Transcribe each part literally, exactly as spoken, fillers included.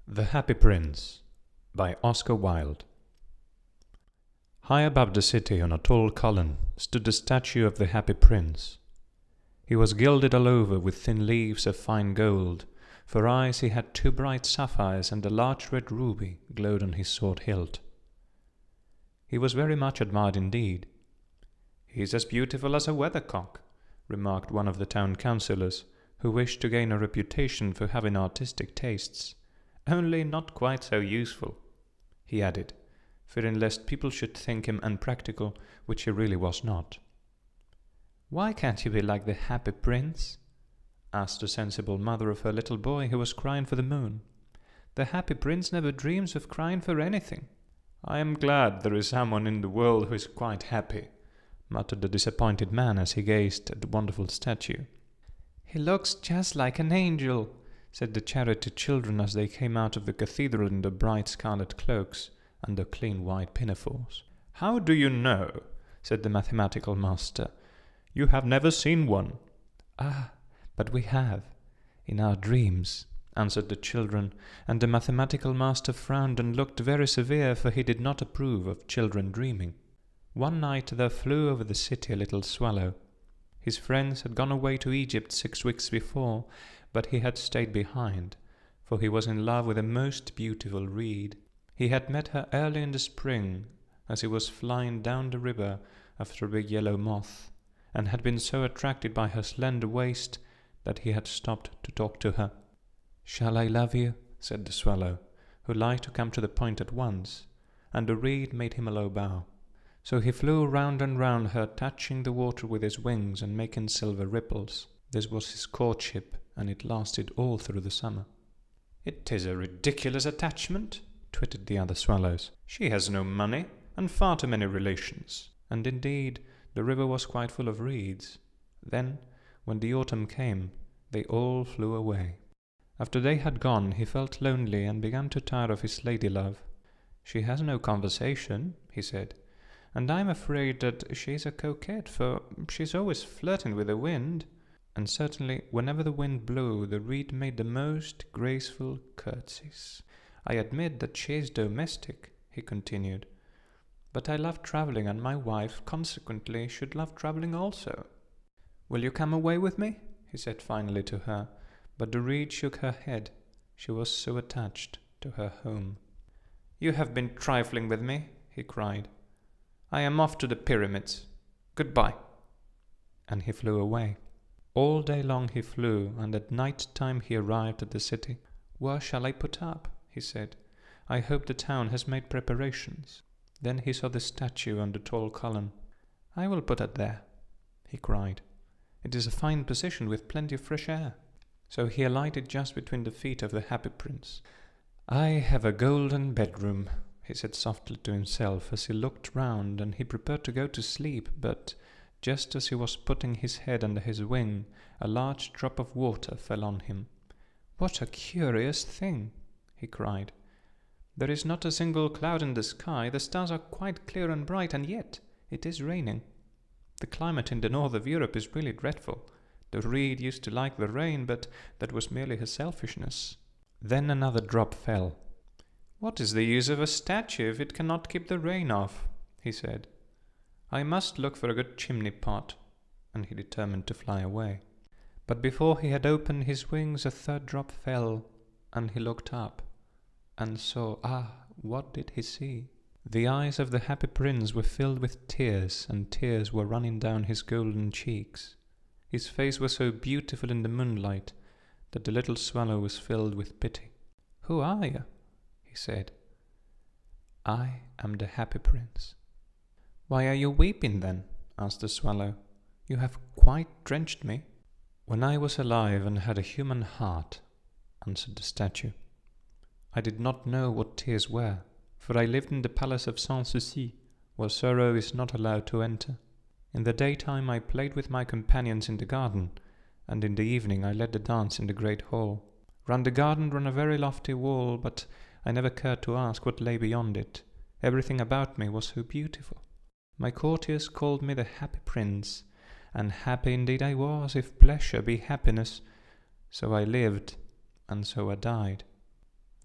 The Happy Prince by Oscar Wilde. High above the city on a tall column stood the statue of the Happy Prince. He was gilded all over with thin leaves of fine gold. For eyes he had two bright sapphires, and a large red ruby glowed on his sword hilt. He was very much admired indeed. "He is as beautiful as a weathercock," remarked one of the town councillors, who wished to gain a reputation for having artistic tastes. "Only not quite so useful," he added, fearing lest people should think him unpractical, which he really was not. "Why can't you be like the Happy Prince?" asked the sensible mother of her little boy who was crying for the moon. "The Happy Prince never dreams of crying for anything." "I am glad there is someone in the world who is quite happy," muttered the disappointed man as he gazed at the wonderful statue. "He looks just like an angel," said the charity children as they came out of the cathedral in their bright scarlet cloaks and their clean white pinafores. "How do you know?" said the mathematical master. "You have never seen one." "Ah, but we have, in our dreams," answered the children, and the mathematical master frowned and looked very severe, for he did not approve of children dreaming. One night there flew over the city a little swallow. His friends had gone away to Egypt six weeks before, but he had stayed behind, for he was in love with a most beautiful reed. He had met her early in the spring, as he was flying down the river after a big yellow moth, and had been so attracted by her slender waist that he had stopped to talk to her. "Shall I love you?" said the swallow, who liked to come to the point at once, and the reed made him a low bow. So he flew round and round her, touching the water with his wings and making silver ripples. This was his courtship, and it lasted all through the summer. "It is a ridiculous attachment," twittered the other swallows. "She has no money, and far too many relations." And indeed, the river was quite full of reeds. Then, when the autumn came, they all flew away. After they had gone, he felt lonely and began to tire of his lady-love. "She has no conversation," he said, "and I'm afraid that she is a coquette, for she is always flirting with the wind." And certainly, whenever the wind blew, the reed made the most graceful curtsies. "I admit that she is domestic," he continued, "but I love travelling, and my wife, consequently, should love travelling also. Will you come away with me?" he said finally to her, but the reed shook her head. She was so attached to her home. "You have been trifling with me," he cried. "I am off to the pyramids. Goodbye." And he flew away. All day long he flew, and at night time he arrived at the city. "Where shall I put up?" he said. "I hope the town has made preparations." Then he saw the statue on the tall column. "I will put it there," he cried. "It is a fine position with plenty of fresh air." So he alighted just between the feet of the Happy Prince. "I have a golden bedroom," he said softly to himself as he looked round, and he prepared to go to sleep, but just as he was putting his head under his wing, a large drop of water fell on him. "What a curious thing!" he cried. "There is not a single cloud in the sky, the stars are quite clear and bright, and yet it is raining. The climate in the north of Europe is really dreadful. The reed used to like the rain, but that was merely her selfishness." Then another drop fell. "What is the use of a statue if it cannot keep the rain off?" he said. "I must look for a good chimney pot," and he determined to fly away. But before he had opened his wings, a third drop fell, and he looked up, and saw, ah, what did he see? The eyes of the Happy Prince were filled with tears, and tears were running down his golden cheeks. His face was so beautiful in the moonlight that the little swallow was filled with pity. "Who are you?" he said. "I am the Happy Prince." "Why are you weeping then?" asked the swallow. "You have quite drenched me." "When I was alive and had a human heart," answered the statue, "I did not know what tears were, for I lived in the palace of Sans-Souci, where sorrow is not allowed to enter. In the daytime I played with my companions in the garden, and in the evening I led the dance in the great hall. Round the garden ran a very lofty wall, but I never cared to ask what lay beyond it. Everything about me was so beautiful. My courtiers called me the Happy Prince, and happy indeed I was, if pleasure be happiness. So I lived, and so I died."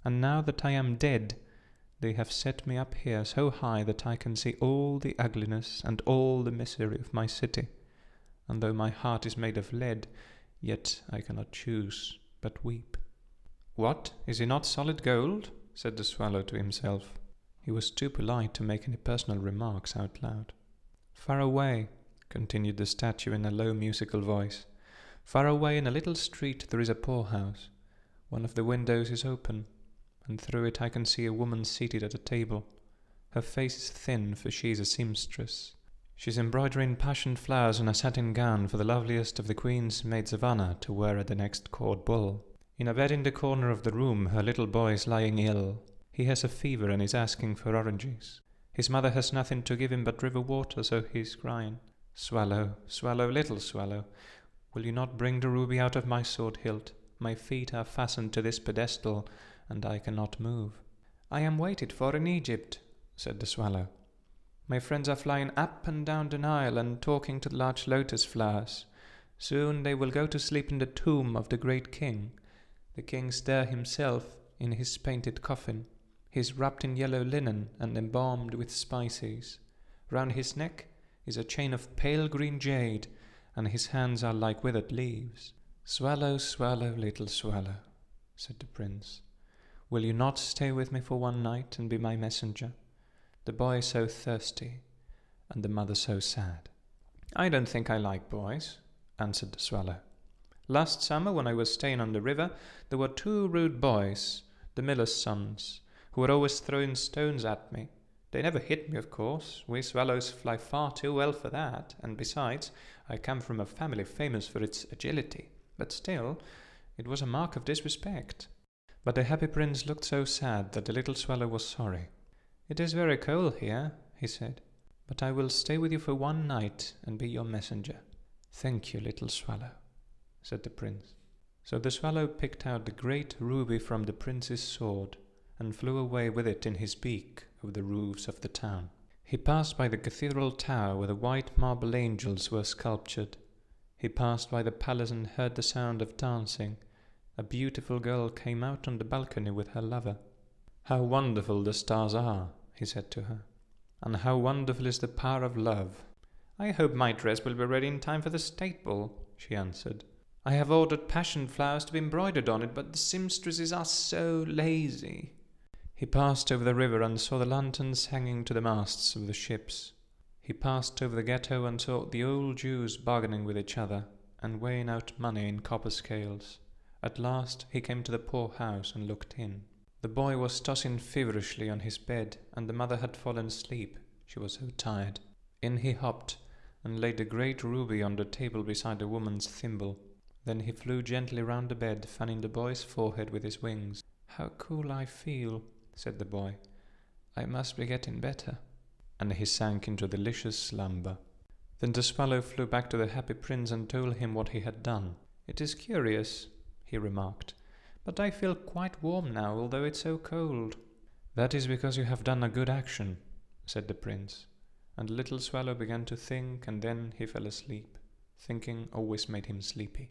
And now that I am dead, they have set me up here so high that I can see all the ugliness and all the misery of my city. And though my heart is made of lead, yet I cannot choose but weep." "What, is he not solid gold?" said the Swallow to himself. He was too polite to make any personal remarks out loud. "Far away," continued the statue in a low musical voice, "far away in a little street there is a poorhouse. One of the windows is open, and through it I can see a woman seated at a table. Her face is thin, for she is a seamstress. She is embroidering passion flowers on a satin gown for the loveliest of the queen's maids of honour to wear at the next court ball. In a bed in the corner of the room her little boy is lying ill. He has a fever and is asking for oranges. His mother has nothing to give him but river water, so he is crying, 'Swallow, swallow, little swallow, will you not bring the ruby out of my sword hilt? My feet are fastened to this pedestal, and I cannot move.' 'I am waited for in Egypt,' said the Swallow. 'My friends are flying up and down the Nile and talking to the large lotus flowers. Soon they will go to sleep in the tomb of the great king. The king is there himself in his painted coffin. He is wrapped in yellow linen and embalmed with spices. Round his neck is a chain of pale green jade, and his hands are like withered leaves.' 'Swallow, swallow, little swallow,' said the prince, 'will you not stay with me for one night and be my messenger? The boy is so thirsty, and the mother so sad.' 'I don't think I like boys,' answered the Swallow. 'Last summer, when I was staying on the river, there were two rude boys, the miller's sons, who were always throwing stones at me. They never hit me, of course. We swallows fly far too well for that, and besides, I come from a family famous for its agility. But still, it was a mark of disrespect.' But the happy prince looked so sad that the little Swallow was sorry. 'It is very cold here,' he said, 'but I will stay with you for one night and be your messenger.' 'Thank you, little Swallow,' said the prince. So the Swallow picked out the great ruby from the prince's sword and flew away with it in his beak over the roofs of the town. He passed by the cathedral tower where the white marble angels were sculptured. He passed by the palace and heard the sound of dancing. A beautiful girl came out on the balcony with her lover. 'How wonderful the stars are,' he said to her, 'and how wonderful is the power of love.' 'I hope my dress will be ready in time for the state ball,' she answered. 'I have ordered passion flowers to be embroidered on it, but the seamstresses are so lazy.' He passed over the river and saw the lanterns hanging to the masts of the ships. He passed over the ghetto and saw the old Jews bargaining with each other and weighing out money in copper scales. At last he came to the poor house and looked in. The boy was tossing feverishly on his bed, and the mother had fallen asleep, she was so tired. In he hopped, and laid the great ruby on the table beside the woman's thimble. Then he flew gently round the bed, fanning the boy's forehead with his wings. 'How cool I feel,' said the boy. 'I must be getting better.' And he sank into delicious slumber. Then the Swallow flew back to the happy prince and told him what he had done. 'It is curious,' he remarked, 'but I feel quite warm now, although it's so cold.' 'That is because you have done a good action,' said the prince. And the little Swallow began to think, and then he fell asleep. Thinking always made him sleepy.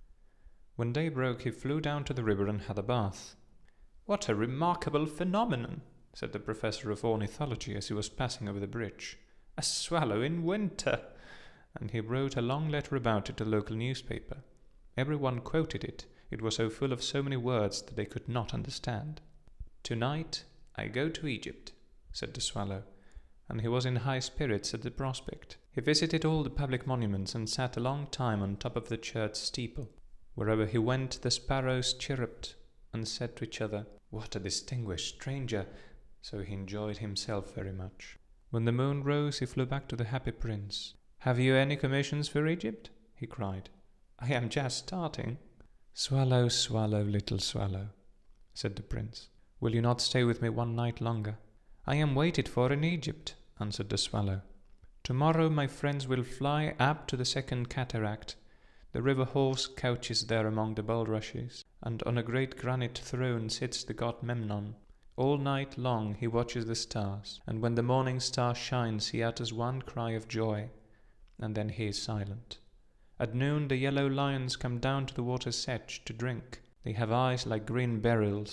When day broke, he flew down to the river and had a bath. 'What a remarkable phenomenon!' said the professor of ornithology as he was passing over the bridge. 'A swallow in winter!' And he wrote a long letter about it to the local newspaper. Everyone quoted it. It was so full of so many words that they could not understand. 'Tonight I go to Egypt,' said the Swallow, and he was in high spirits at the prospect. He visited all the public monuments and sat a long time on top of the church steeple. Wherever he went, the sparrows chirruped and said to each other, 'What a distinguished stranger!' So he enjoyed himself very much. When the moon rose, he flew back to the happy prince. 'Have you any commissions for Egypt?' he cried. 'I am just starting.' 'Swallow, swallow, little swallow,' said the prince, 'will you not stay with me one night longer?' 'I am waited for in Egypt,' answered the Swallow. 'Tomorrow my friends will fly up to the second cataract. The river horse couches there among the bulrushes, and on a great granite throne sits the god Memnon. All night long he watches the stars, and when the morning star shines he utters one cry of joy, and then he is silent. At noon the yellow lions come down to the water's edge to drink. They have eyes like green beryls,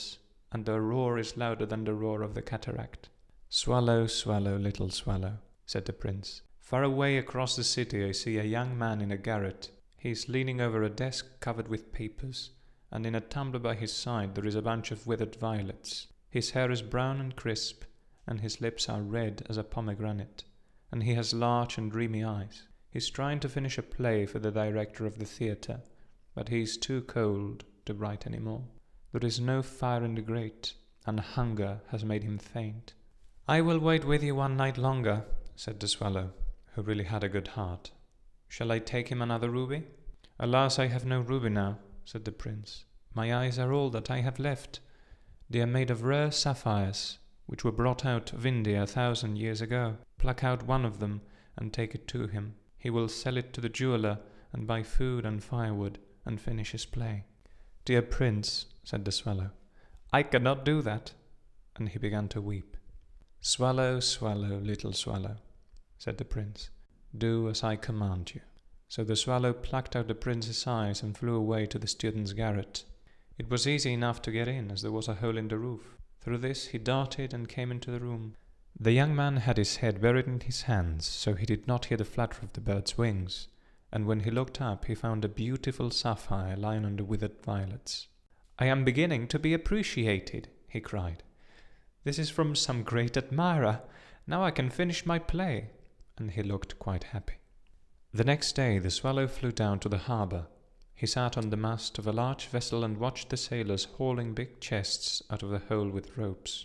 and the roar is louder than the roar of the cataract. "Swallow, swallow, little swallow," said the prince. "Far away across the city I see a young man in a garret. He is leaning over a desk covered with papers, and in a tumbler by his side there is a bunch of withered violets. His hair is brown and crisp, and his lips are red as a pomegranate, and he has large and dreamy eyes. He's trying to finish a play for the director of the theatre, but he is too cold to write any more. There is no fire in the grate, and hunger has made him faint." "I will wait with you one night longer," said the swallow, who really had a good heart. "Shall I take him another ruby?" "Alas, I have no ruby now," said the prince. "My eyes are all that I have left. They are made of rare sapphires, which were brought out of India a thousand years ago. Pluck out one of them and take it to him. He will sell it to the jeweller and buy food and firewood and finish his play." "Dear prince," said the swallow, "I cannot do that." And he began to weep. "Swallow, swallow, little swallow," said the prince, "do as I command you." So the swallow plucked out the prince's eyes and flew away to the student's garret. It was easy enough to get in, as there was a hole in the roof. Through this he darted and came into the room. The young man had his head buried in his hands, so he did not hear the flutter of the bird's wings, and when he looked up he found a beautiful sapphire lying on the withered violets. "I am beginning to be appreciated," he cried. "This is from some great admirer. Now I can finish my play." And he looked quite happy. The next day the swallow flew down to the harbour. He sat on the mast of a large vessel and watched the sailors hauling big chests out of the hole with ropes.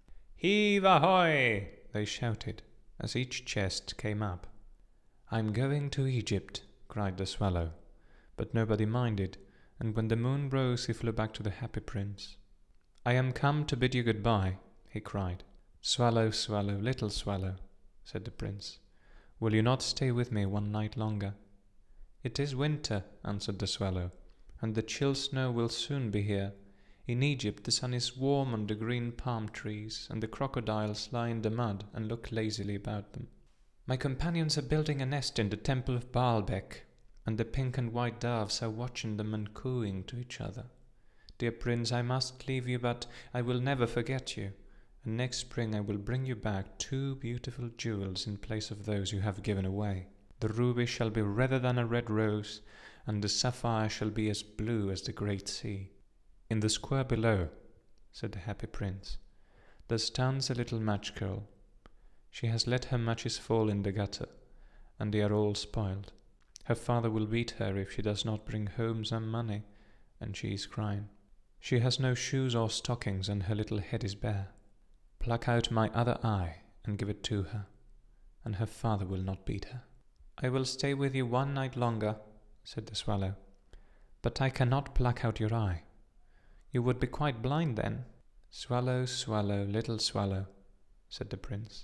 "Heave ahoy!" they shouted, as each chest came up. "I'm going to Egypt," cried the swallow, but nobody minded, and when the moon rose he flew back to the happy prince. "I am come to bid you good-bye," he cried. "Swallow, swallow, little swallow," said the prince, "will you not stay with me one night longer?" "It is winter," answered the swallow, "and the chill snow will soon be here. In Egypt the sun is warm on the green palm trees, and the crocodiles lie in the mud and look lazily about them. My companions are building a nest in the temple of Baalbec, and the pink and white doves are watching them and cooing to each other. Dear prince, I must leave you, but I will never forget you, and next spring I will bring you back two beautiful jewels in place of those you have given away. The ruby shall be redder than a red rose, and the sapphire shall be as blue as the great sea." "In the square below," said the happy prince, "there stands a little match girl. She has let her matches fall in the gutter, and they are all spoiled. Her father will beat her if she does not bring home some money, and she is crying. She has no shoes or stockings, and her little head is bare. Pluck out my other eye and give it to her, and her father will not beat her." "I will stay with you one night longer," said the swallow, "but I cannot pluck out your eye. You would be quite blind then." "Swallow, swallow, little swallow," said the prince,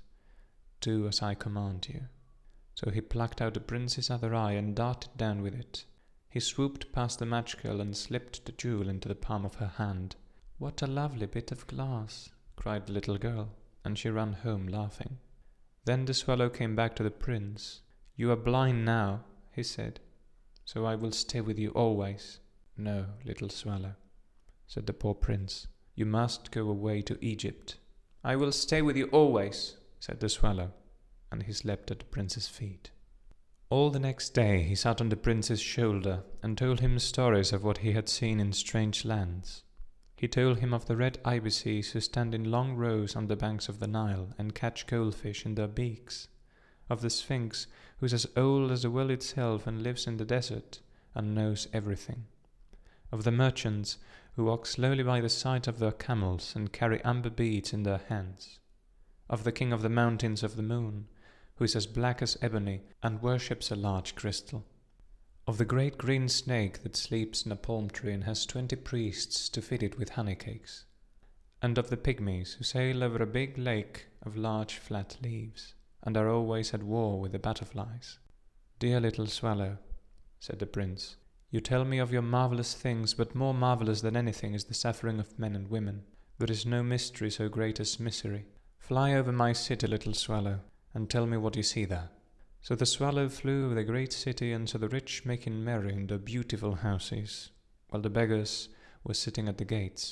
"do as I command you." So he plucked out the prince's other eye and darted down with it. He swooped past the match girl and slipped the jewel into the palm of her hand. "What a lovely bit of glass!" cried the little girl, and she ran home laughing. Then the swallow came back to the prince. "You are blind now," he said, "so I will stay with you always." "No, little swallow," said the poor prince, "you must go away to Egypt." "I will stay with you always," said the swallow, and he slept at the prince's feet. All the next day he sat on the prince's shoulder and told him stories of what he had seen in strange lands. He told him of the red ibises who stand in long rows on the banks of the Nile and catch goldfish in their beaks, of the Sphinx who is as old as the world itself and lives in the desert and knows everything, of the merchants who walk slowly by the side of their camels and carry amber beads in their hands, of the king of the mountains of the moon, who is as black as ebony and worships a large crystal, of the great green snake that sleeps in a palm tree and has twenty priests to feed it with honey cakes, and of the pygmies who sail over a big lake of large flat leaves, and are always at war with the butterflies. "Dear little swallow," said the prince, "you tell me of your marvellous things, but more marvellous than anything is the suffering of men and women. There is no mystery so great as misery. Fly over my city, little swallow, and tell me what you see there." So the swallow flew over the great city and saw the rich making merry in their beautiful houses, while the beggars were sitting at the gates.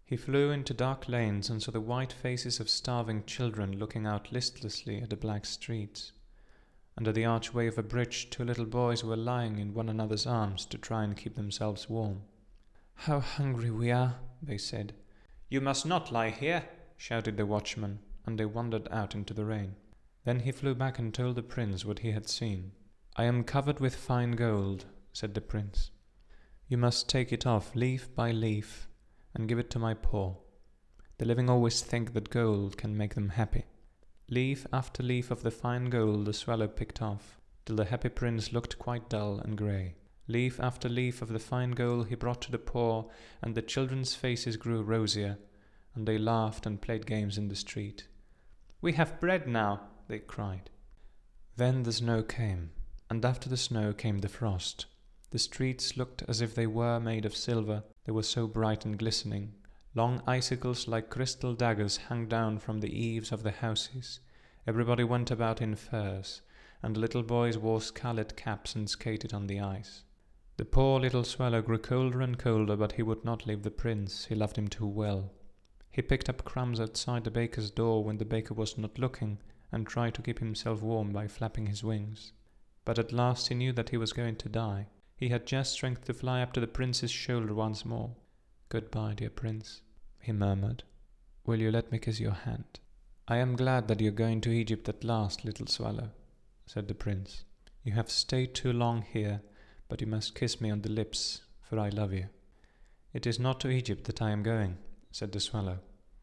He flew into dark lanes and saw the white faces of starving children looking out listlessly at the black streets. Under the archway of a bridge, two little boys were lying in one another's arms to try and keep themselves warm. "How hungry we are," they said. "You must not lie here," shouted the watchman, and they wandered out into the rain. Then he flew back and told the prince what he had seen. "I am covered with fine gold," said the prince. "You must take it off leaf by leaf and give it to my poor. The living always think that gold can make them happy." Leaf after leaf of the fine gold the swallow picked off, till the happy prince looked quite dull and grey. Leaf after leaf of the fine gold he brought to the poor, and the children's faces grew rosier, and they laughed and played games in the street. "We have bread now," they cried. Then the snow came, and after the snow came the frost. The streets looked as if they were made of silver, they were so bright and glistening. Long icicles like crystal daggers hung down from the eaves of the houses. Everybody went about in furs, and the little boys wore scarlet caps and skated on the ice. The poor little swallow grew colder and colder, but he would not leave the prince, he loved him too well. He picked up crumbs outside the baker's door when the baker was not looking, and tried to keep himself warm by flapping his wings. But at last he knew that he was going to die. He had just strength to fly up to the prince's shoulder once more. "Goodbye, dear prince," he murmured. "Will you let me kiss your hand?" "I am glad that you are going to Egypt at last, little swallow," said the prince. "You have stayed too long here, but you must kiss me on the lips, for I love you." "It is not to Egypt that I am going," said the swallow.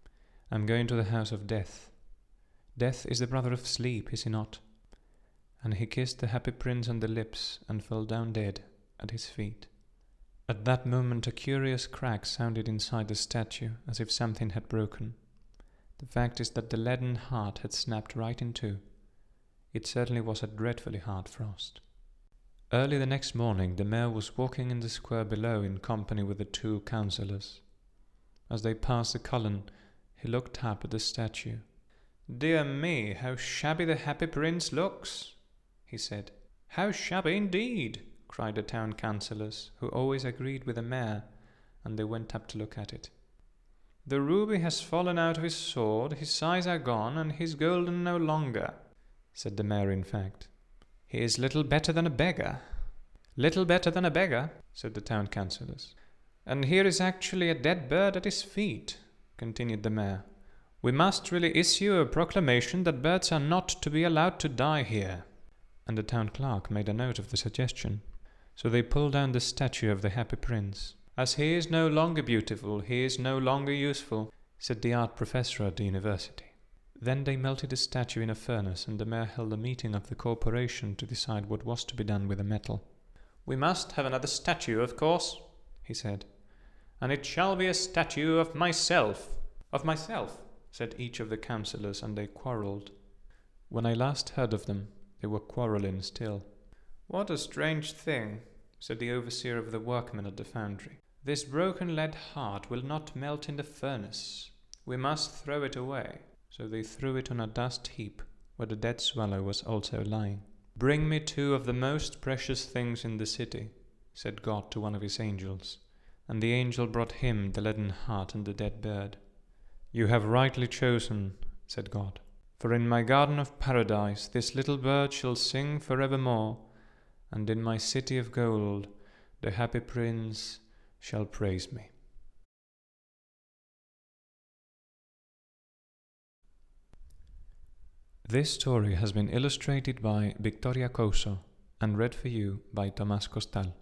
"I am going to the house of Death. Death is the brother of Sleep, is he not?" And he kissed the happy prince on the lips and fell down dead at his feet. At that moment a curious crack sounded inside the statue, as if something had broken. The fact is that the leaden heart had snapped right in two. It certainly was a dreadfully hard frost. Early the next morning the mayor was walking in the square below in company with the two councillors. As they passed the column, he looked up at the statue. "Dear me, how shabby the happy prince looks," he said. "How shabby indeed," cried the town councillors, who always agreed with the mayor, and they went up to look at it. "The ruby has fallen out of his sword, his eyes are gone, and he is golden no longer," said the mayor in fact. "He is little better than a beggar." "Little better than a beggar," said the town councillors. "And here is actually a dead bird at his feet," continued the mayor. "We must really issue a proclamation that birds are not to be allowed to die here." And the town clerk made a note of the suggestion. So they pulled down the statue of the happy prince. "As he is no longer beautiful, he is no longer useful," said the art professor at the university. Then they melted the statue in a furnace, and the mayor held a meeting of the corporation to decide what was to be done with the metal. "We must have another statue, of course," he said. "And it shall be a statue of myself." "Of myself," said each of the councillors, and they quarrelled. When I last heard of them, they were quarrelling still. "What a strange thing," said the overseer of the workmen at the foundry. "This broken lead heart will not melt in the furnace. We must throw it away." So they threw it on a dust heap, where the dead swallow was also lying. "Bring me two of the most precious things in the city," said God to one of his angels. And the angel brought him the leaden heart and the dead bird. "You have rightly chosen," said God. "For in my garden of paradise this little bird shall sing for evermore, and in my city of gold the happy prince shall praise me." This story has been illustrated by Victoria Couso and read for you by Tomás Costal.